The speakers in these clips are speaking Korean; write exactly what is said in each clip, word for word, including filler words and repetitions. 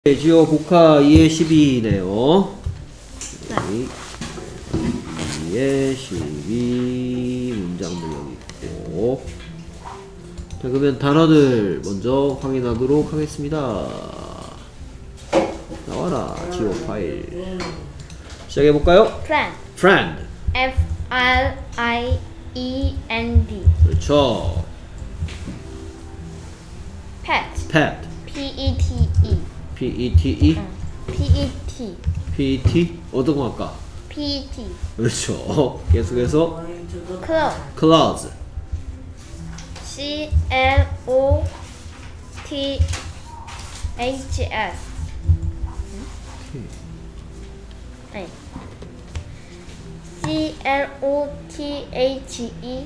지오 복화 이의 십이네요. 네. 이의 십이 문장들 여기 있고. 자, 그러면 단어들 먼저 확인하도록 하겠습니다. 나와라, 지오 파일. 시작해볼까요? friend. friend. F R I E N D. 그렇죠. pet. pet. P E T E. P E T E. 응. P E T. P E T. 어떤 거 할까? P E T. 그렇죠. 계속해서 clothes. clothes. C L O T H S. 네. C L O T H E.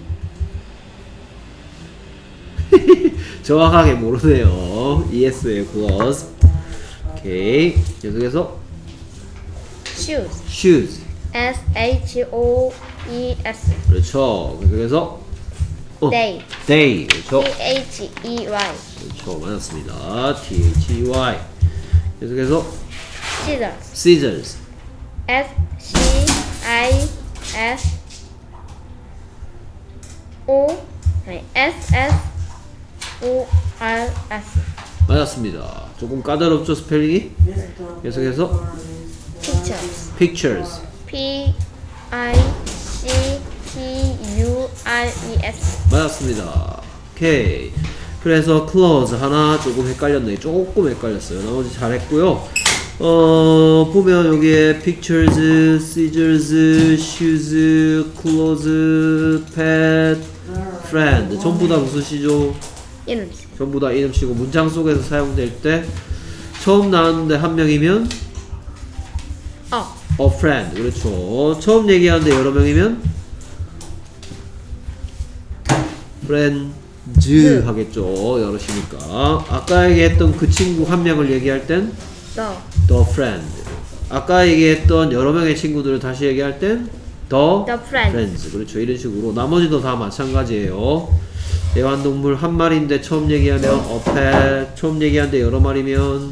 정확하게 모르네요. 이에스의 clothes. 오케이. 계속해서 shoes. shoes. S H O E S. 그렇죠. 계속해서 어, day. day. 그렇죠. T H E Y. 그렇죠. 맞았습니다. T H E Y. 계속해서 scissors. scissors. S C I S O 아니 S S O R S. 맞았습니다. 조금 까다롭죠, 스펠링이? 계속해서 pictures. pictures. P I C T U R E S. 맞았습니다. 오케이. 그래서 clothes 하나 조금 헷갈렸네. 조금 헷갈렸어요. 나머지 잘했고요. 어, 보면 여기에 pictures, scissors, shoes, clothes, pet, friend 전부 다 무슨 시죠? 이름씨. 전부 다 이름치고 문장 속에서 사용될 때 처음 나왔는데 한 명이면 어. a friend. 그렇죠. 처음 얘기하는데 여러 명이면 friends 네. 하겠죠. 여럿이니까. 아까 얘기했던 그 친구 한 명을 얘기할 땐 The. the friend. 아까 얘기했던 여러 명의 친구들을 다시 얘기할 땐 the, The friends. friends. 그렇죠. 이런 식으로 나머지도 다 마찬가지예요. 애완동물 한 마리인데 처음 얘기하면 a pet, 처음 얘기하는데 여러 마리면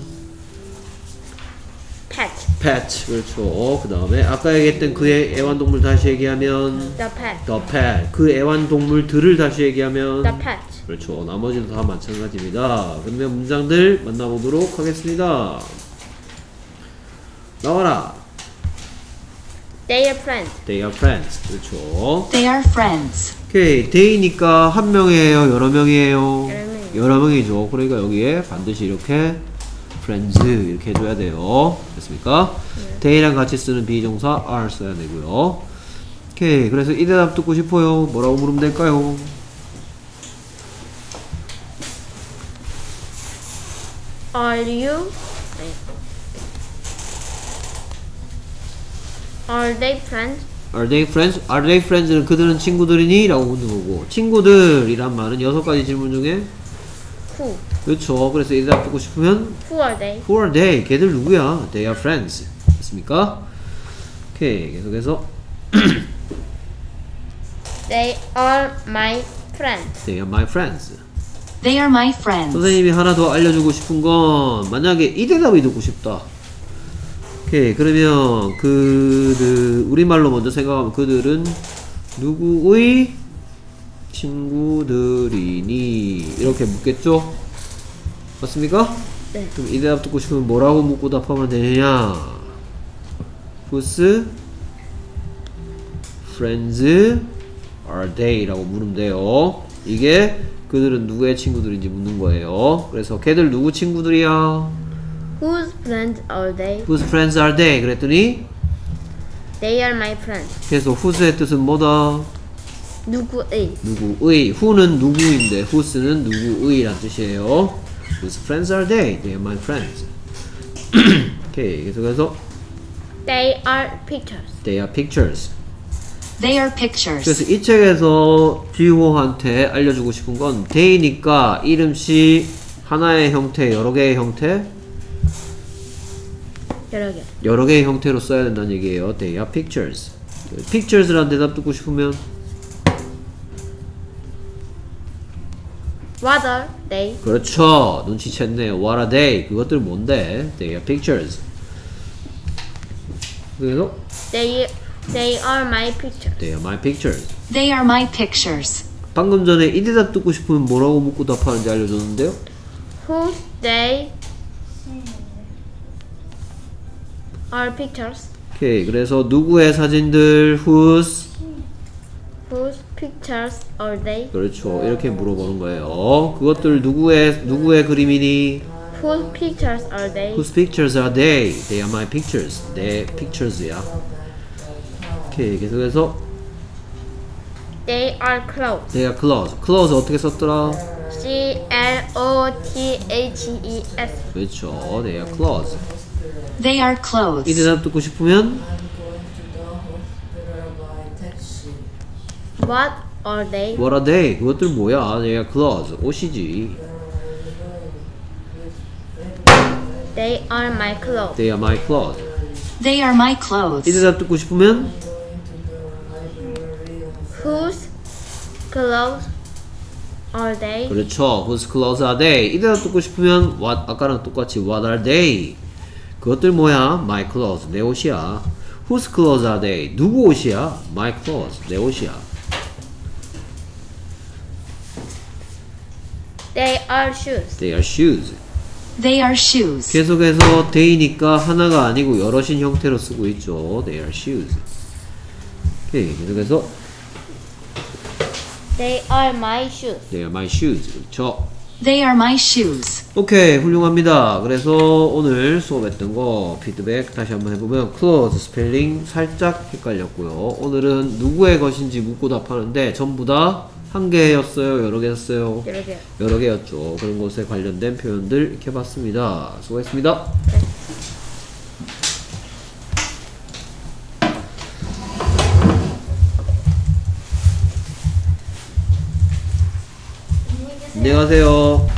pet. pet. 그렇죠. 그 다음에 아까 얘기했던 그 애- 애완동물 다시 얘기하면 The pet. the pet. 그 애완동물들을 다시 얘기하면 The pet. 그렇죠. 나머지도 다 마찬가지입니다. 그러면 문장들 만나보도록 하겠습니다. 나와라. They are friends. They are friends. 그렇죠. They are friends. 오케이. they니까 한 명이에요? 여러 명이에요? 여러 명. 여러 명이죠. 그러니까 여기에 반드시 이렇게 friends 이렇게 해줘야 돼요. 됐습니까? 네. they랑 같이 쓰는 비동사 are 써야 되고요. 오케이. 그래서 이 대답 듣고 싶어요. 뭐라고 물으면 될까요? Are you? Are they friends? Are they friends? Are they friends는 그들은 친구들이니? 라고 묻는 거고 친구들이란 말은 여섯 가지 질문 중에 Who? 그렇죠. 그래서 이 대답 듣고 싶으면 Who are they? Who are they? 걔들 누구야? They are friends. 됐습니까? 오케이. 계속해서 They are my friends. They are my friends. They are my friends. 선생님이 하나 더 알려주고 싶은 건 만약에 이 대답이 듣고 싶다. 오케이. 그러면 그들 우리말로 먼저 생각하면 그들은 누구의 친구들이니? 이렇게 묻겠죠? 맞습니까? 네. 그럼 이 대답 듣고 싶으면 뭐라고 묻고 답하면 되느냐? Whose friends are they? 라고 물으면 돼요. 이게 그들은 누구의 친구들인지 묻는 거예요. 그래서 걔들 누구 친구들이야? Whose friends are they? Whose friends are they? 그랬더니 They are my friends. 그래서 whose의 뜻은 뭐다? 누구의? 누구의. who는 누구인데 whose는 누구의란 뜻이에요. Whose friends are they? They are my friends. 오케이. 계속해서 They are pictures. They are pictures. They are pictures. 그래서 이 책에서 지호한테 알려주고 싶은 건 they니까 이름씨 하나의 형태, 여러 개의 형태, 여러 개. 여러 개의 형태로 써야 된다는 얘기예요. They are pictures. pictures라는 대답 듣고 싶으면 What are they? 그렇죠. 눈치챘네요. What are they? 그것들 뭔데? They are pictures. 그래서 They they are my pictures. They are my pictures. They are my pictures. 방금 전에 이 대답 듣고 싶으면 뭐라고 묻고 답하는지 알려줬는데요. Whose they are pictures. 오케이. 그래서 누구의 사진들 whose Whose pictures are they? 그렇죠. 이렇게 물어보는 거예요. 그것들 누구의 누구의 그림이니? Whose pictures are they? Whose pictures are they? They are my pictures. 내 pictures야. 오케이. 계속해서 They are clothes. They are clothes. clothes 어떻게 썼더라? C L O T H E S. 그렇죠. They are clothes. They are 이 clothes. 대답 듣고 싶으면 What are they? What are they? 그것들 뭐야? They are clothes. 옷이지. They are my clothes. They are my clothes. They are my 이 clothes. 대답 듣고 싶으면 Whose clothes are they? 그렇죠. Whose clothes are they? 이 대답 듣고 싶으면 what 아까랑 똑같이 What are they? 그것들 뭐야? My clothes. 내 옷이야. Whose clothes are they? 누구 옷이야? My clothes. 내 옷이야. They are shoes. They are shoes. They are shoes. 계속해서 they니까 하나가 아니고 여럿인 형태로 쓰고 있죠. They are shoes. 오케이. 계속해서 They are my shoes. They are my shoes. 그렇죠. They are my shoes. 오케이. 훌륭합니다. 그래서 오늘 수업했던 거 피드백 다시 한번 해보면 clothes 스펠링 살짝 헷갈렸고요. 오늘은 누구의 것인지 묻고 답하는데 전부 다 한 개였어요? 여러 개였어요? 여러 개요. 여러 개였죠. 그런 것에 관련된 표현들 이렇게 봤습니다. 수고했습니다. 안녕히 가세요.